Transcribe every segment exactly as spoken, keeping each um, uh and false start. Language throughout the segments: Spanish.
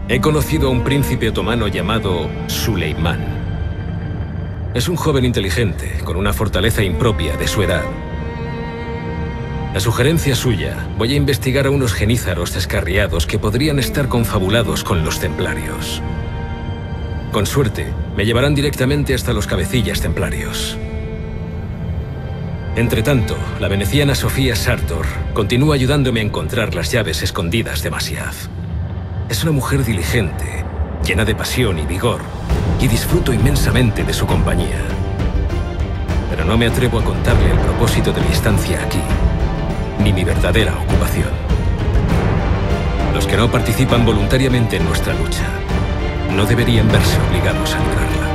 He conocido a un príncipe otomano llamado Suleimán. Es un joven inteligente, con una fortaleza impropia de su edad. A sugerencia suya, voy a investigar a unos genízaros descarriados que podrían estar confabulados con los templarios. Con suerte, me llevarán directamente hasta los cabecillas templarios. Entretanto, la veneciana Sofía Sartor continúa ayudándome a encontrar las llaves escondidas de Masyaf. Es una mujer diligente, llena de pasión y vigor, y disfruto inmensamente de su compañía. Pero no me atrevo a contarle el propósito de mi estancia aquí, ni mi verdadera ocupación. Los que no participan voluntariamente en nuestra lucha no deberían verse obligados a librarla.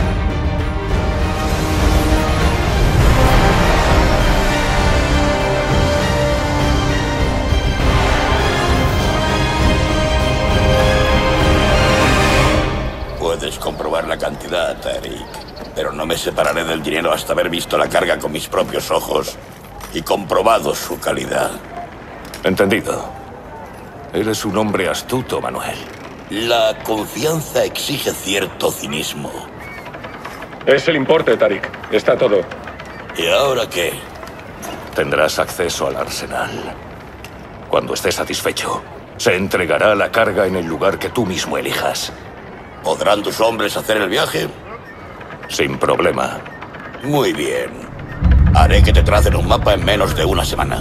Puedes comprobar la cantidad, Tarik, pero no me separaré del dinero hasta haber visto la carga con mis propios ojos y comprobado su calidad. Entendido. Eres un hombre astuto, Manuel. La confianza exige cierto cinismo. Es el importe, Tarik. Está todo. ¿Y ahora qué? Tendrás acceso al arsenal. Cuando estés satisfecho, se entregará la carga en el lugar que tú mismo elijas. ¿Podrán tus hombres hacer el viaje? Sin problema. Muy bien. Haré que te tracen un mapa en menos de una semana.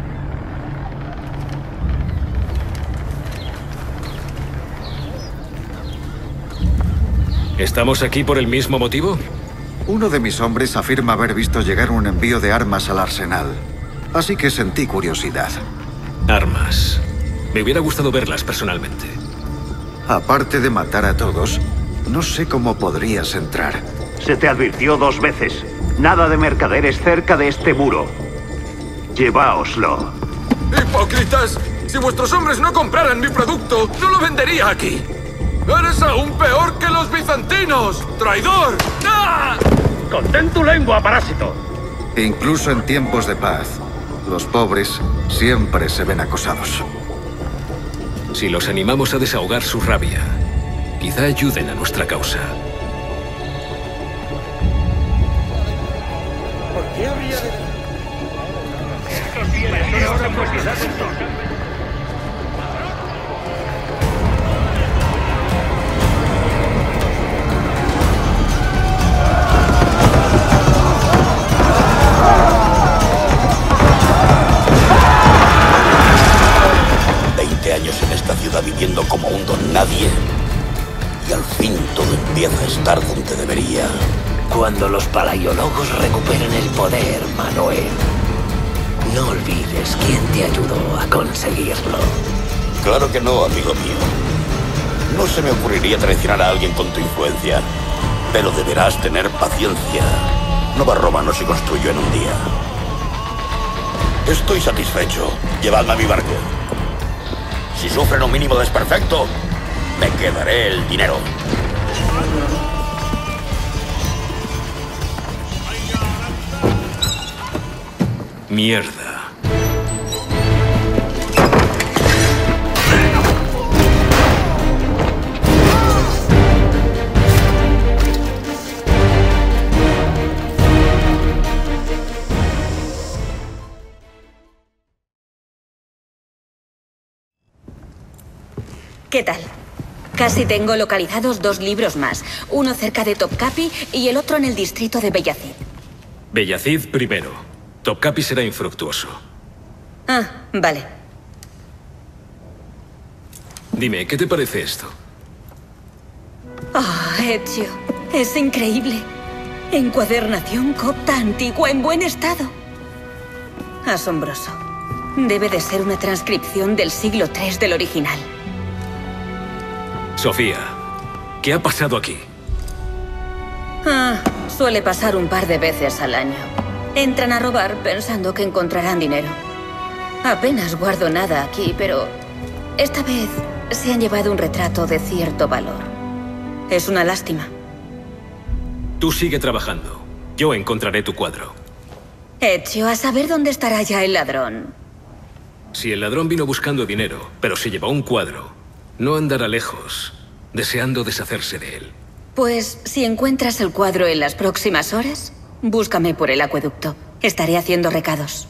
¿Estamos aquí por el mismo motivo? Uno de mis hombres afirma haber visto llegar un envío de armas al arsenal. Así que sentí curiosidad. Armas. Me hubiera gustado verlas personalmente. Aparte de matar a todos, no sé cómo podrías entrar. Se te advirtió dos veces. Nada de mercaderes cerca de este muro. Lleváoslo. ¡Hipócritas! Si vuestros hombres no compraran mi producto, no lo vendería aquí. ¡Eres aún peor que los bizantinos! ¡Traidor! ¡Ah! ¡Contén tu lengua, parásito! Incluso en tiempos de paz, los pobres siempre se ven acosados. Si los animamos a desahogar su rabia, quizá ayuden a nuestra causa. ¿Por qué habría de...? Veinte años en esta ciudad viviendo como un don nadie. Y al fin todo empieza a estar donde debería. Cuando los palaiologos recuperen el poder, Manuel, no olvides quién te ayudó a conseguirlo. Claro que no, amigo mío. No se me ocurriría traicionar a alguien con tu influencia. Pero deberás tener paciencia. Nova Roma no se construyó en un día. Estoy satisfecho. Llevadme a mi barco. Si sufren un mínimo desperfecto, me quedaré el dinero. Mierda. ¿Qué tal? Casi tengo localizados dos libros más. Uno cerca de Topkapi y el otro en el distrito de Beyazid. Beyazid primero. Topkapi será infructuoso. Ah, vale. Dime, ¿qué te parece esto? Ah, oh, Ezio. Es increíble. Encuadernación copta antigua en buen estado. Asombroso. Debe de ser una transcripción del siglo tercero del original. Sofía, ¿qué ha pasado aquí? Ah, suele pasar un par de veces al año. Entran a robar pensando que encontrarán dinero. Apenas guardo nada aquí, pero esta vez se han llevado un retrato de cierto valor. Es una lástima. Tú sigue trabajando. Yo encontraré tu cuadro. Ezio, a saber dónde estará ya el ladrón. Si el ladrón vino buscando dinero, pero se llevó un cuadro, No andará lejos, deseando deshacerse de él. Pues si encuentras el cuadro en las próximas horas, búscame por el acueducto. Estaré haciendo recados.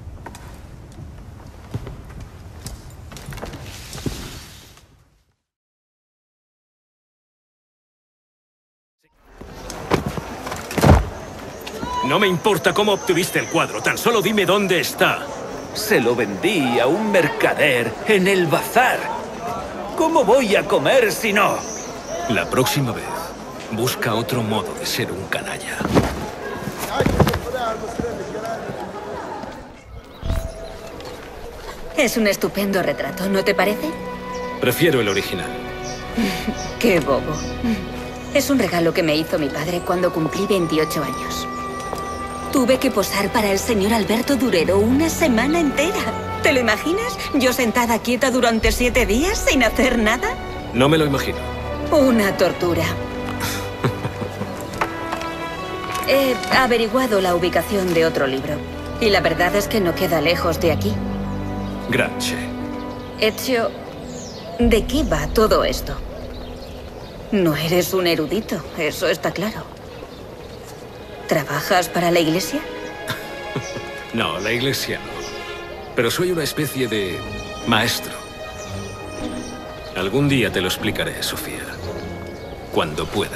No me importa cómo obtuviste el cuadro, tan solo dime dónde está. Se lo vendí a un mercader en el bazar. ¿Cómo voy a comer si no? La próxima vez, busca otro modo de ser un canalla. Es un estupendo retrato, ¿no te parece? Prefiero el original. Qué bobo. Es un regalo que me hizo mi padre cuando cumplí veintiocho años. Tuve que posar para el señor Alberto Durero una semana entera. ¿Te lo imaginas? Yo sentada quieta durante siete días sin hacer nada. No me lo imagino. Una tortura. He averiguado la ubicación de otro libro. Y la verdad es que no queda lejos de aquí. Grazie. Ezio, ¿de qué va todo esto? No eres un erudito, eso está claro. ¿Trabajas para la iglesia? No, la iglesia no. Pero soy una especie de maestro. Algún día te lo explicaré, Sofía. Cuando pueda.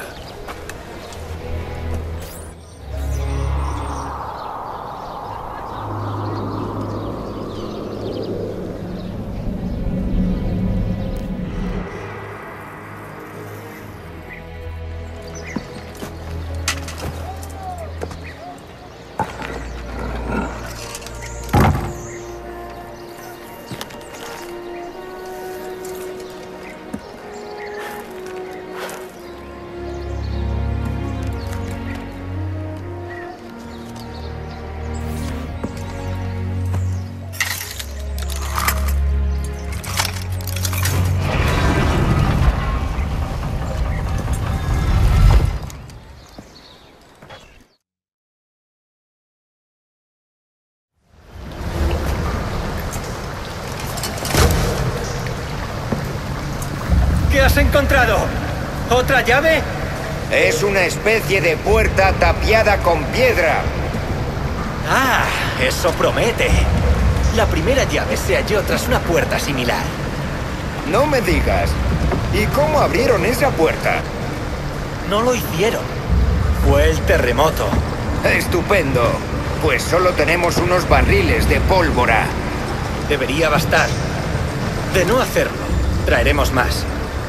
¿Qué has encontrado? ¿Otra llave? Es una especie de puerta tapiada con piedra. Ah, eso promete. La primera llave se halló tras una puerta similar. No me digas. ¿Y cómo abrieron esa puerta? No lo hicieron. Fue el terremoto. Estupendo. Pues solo tenemos unos barriles de pólvora. Debería bastar. De no hacerlo, traeremos más.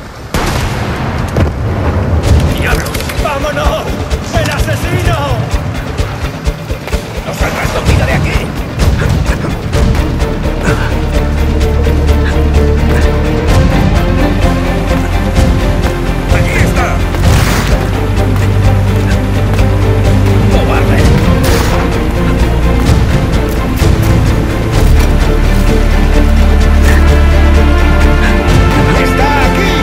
¡Diablos! ¡Vámonos! ¡El asesino! ¡No saldrás con vida de aquí! ¡Allí está! ¡Cobarde! ¡Está aquí!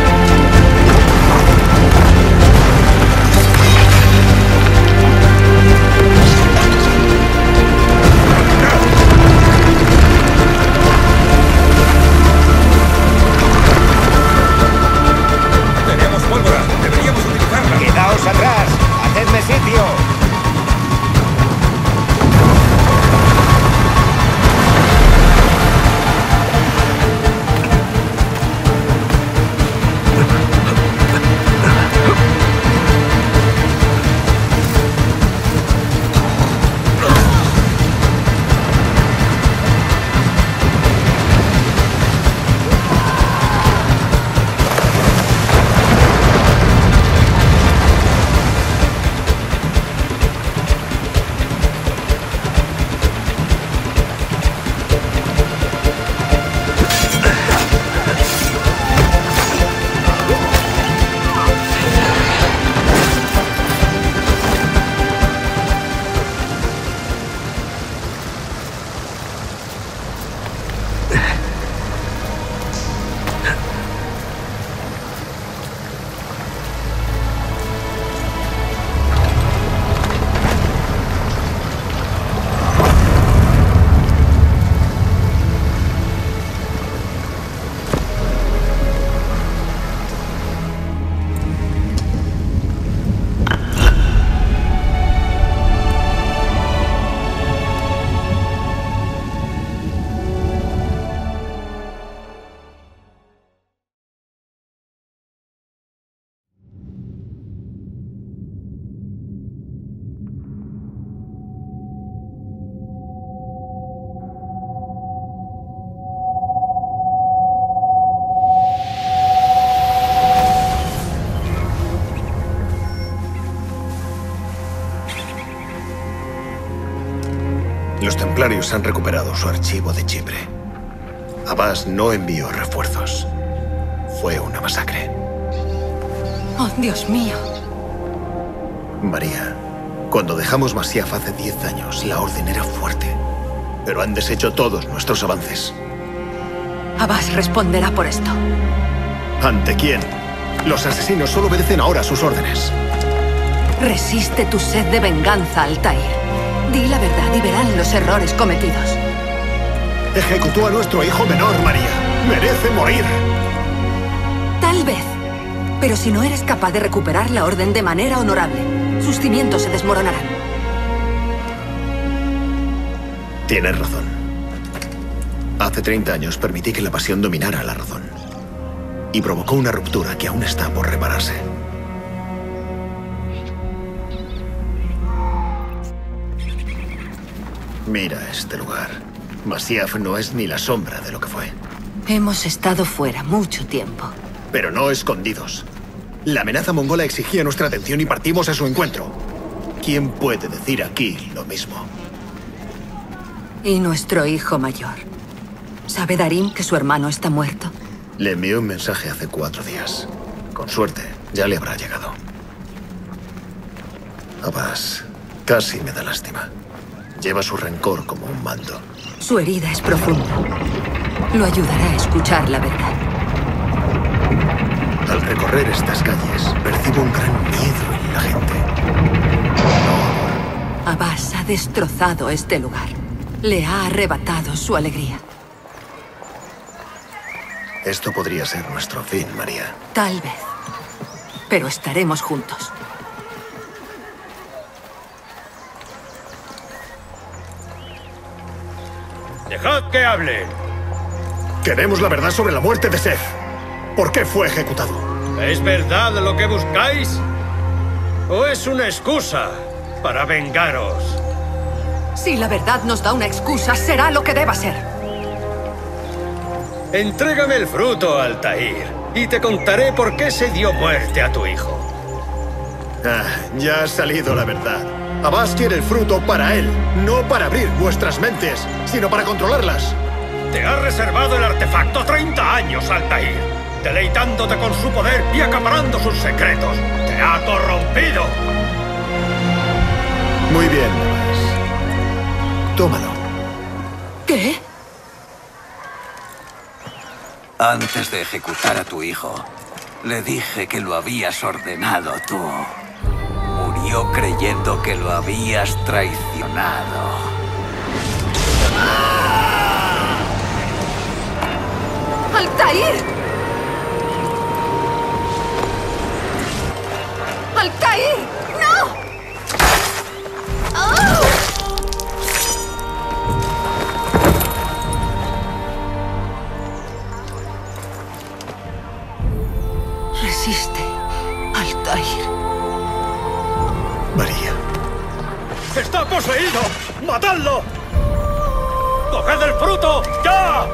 Los templarios han recuperado su archivo de Chipre. Abbas no envió refuerzos. Fue una masacre. Oh, Dios mío. María, cuando dejamos Masyaf hace diez años, la orden era fuerte. Pero han deshecho todos nuestros avances. Abbas responderá por esto. ¿Ante quién? Los asesinos solo obedecen ahora sus órdenes. Resiste tu sed de venganza, Altair. Di la verdad y verán los errores cometidos. Ejecutó a nuestro hijo menor, María. Merece morir. Tal vez. Pero si no eres capaz de recuperar la orden de manera honorable, sus cimientos se desmoronarán. Tienes razón. Hace treinta años permití que la pasión dominara la razón. Y provocó una ruptura que aún está por repararse. Mira este lugar. Masyaf no es ni la sombra de lo que fue. Hemos estado fuera mucho tiempo. Pero no escondidos. La amenaza mongola exigía nuestra atención y partimos a su encuentro. ¿Quién puede decir aquí lo mismo? ¿Y nuestro hijo mayor? ¿Sabe Darim que su hermano está muerto? Le envió un mensaje hace cuatro días. Con suerte, ya le habrá llegado. Abbas, casi me da lástima. Lleva su rencor como un manto. Su herida es profunda. Lo ayudará a escuchar la verdad. Al recorrer estas calles, percibo un gran miedo en la gente. Abbas ha destrozado este lugar. Le ha arrebatado su alegría. Esto podría ser nuestro fin, María. Tal vez. Pero estaremos juntos. ¡Dejad que hable! Queremos la verdad sobre la muerte de Seth. ¿Por qué fue ejecutado? ¿Es verdad lo que buscáis? ¿O es una excusa para vengaros? Si la verdad nos da una excusa, será lo que deba ser. Entrégame el fruto, Altair, y te contaré por qué se dio muerte a tu hijo. Ah, ya ha salido la verdad. Abbas quiere el fruto para él, no para abrir vuestras mentes, sino para controlarlas. Te ha reservado el artefacto treinta años, Altair, deleitándote con su poder y acaparando sus secretos. ¡Te ha corrompido! Muy bien, Abbas. Tómalo. ¿Qué? Antes de ejecutar a tu hijo, le dije que lo habías ordenado tú. Murió creyendo que lo habías traicionado. ¡Altair! ¡Altair! ¡No! ¡Oh! Resiste, Altair. María. ¡Está poseído! ¡Matadlo! ¡Coged el fruto! ¡Ya!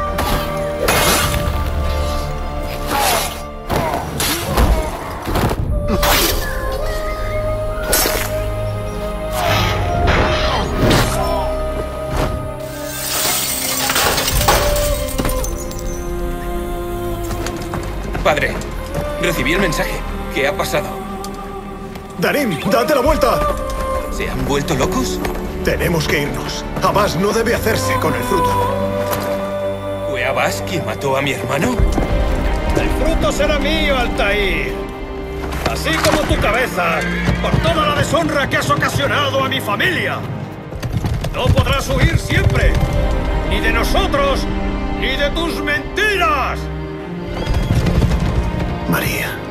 Padre, recibí el mensaje. ¿Qué ha pasado? Darim, date la vuelta. ¿Se han vuelto locos? Tenemos que irnos. Abbas no debe hacerse con el fruto. ¿Fue Abbas quien mató a mi hermano? El fruto será mío, Altair. Así como tu cabeza, por toda la deshonra que has ocasionado a mi familia. No podrás huir siempre. Ni de nosotros, ni de tus mentiras. María.